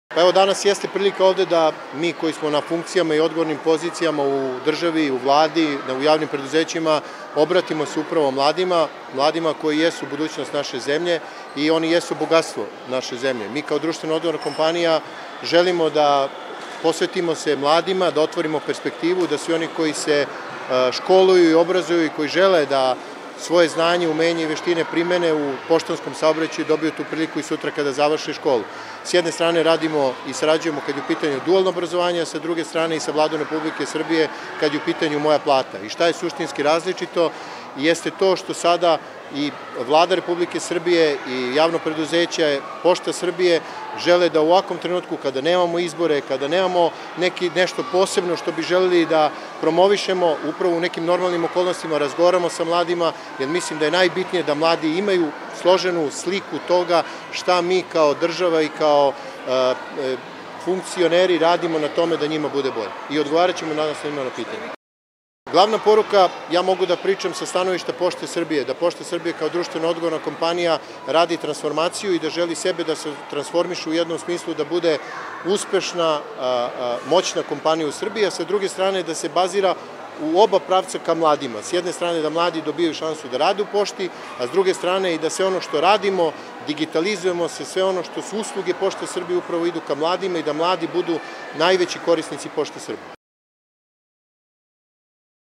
Pa evo, danas jeste prilika ovde da mi koji smo na funkcijama i odgovornim pozicijama u državi, u vladi, u javnim preduzećima, obratimo se upravo mladima koji jesu budućnost naše zemlje i oni jesu bogatstvo naše zemlje. Mi kao društveno odgovorna kompanija želimo da posvetimo se mladima, da otvorimo perspektivu, da svi oni koji se školuju i obrazuju i koji žele da svoje znanje, umenje i veštine primene u poštanskom saobraćaju dobiju tu priliku i sutra kada završe školu. S jedne strane radimo i sarađujemo kad je u pitanju dualno obrazovanje, a sa druge strane i sa Vladom Republike Srbije kad je u pitanju Moja plata. I šta je suštinski različito? Jeste to što sada i Vlada Republike Srbije i javno preduzeće Pošta Srbije žele da u ovakvom trenutku kada nemamo izbore, kada nemamo nešto posebno što bi želeli da promovišemo, upravo u nekim normalnim okolnostima razgovaramo sa mladima, jer mislim da je najbitnije da mladi imaju složenu sliku toga šta mi kao država i kao funkcioneri radimo na tome da njima bude bolje. I odgovarat ćemo nadam se njima na pitanje. Glavna poruka, ja mogu da pričam sa stanovišta Pošte Srbije, da Pošta Srbije kao društveno odgovorna kompanija radi transformaciju i da želi sebe da se transformiše u jednom smislu da bude uspešna, moćna kompanija u Srbiji, a sa druge strane da se bazira u oba pravca ka mladima. S jedne strane da mladi dobiju šansu da rade u pošti, a s druge strane i da sve ono što radimo, digitalizujemo se, sve ono što su usluge Pošte Srbije upravo idu ka mladima i da mladi budu najveći korisnici Pošte Srbije.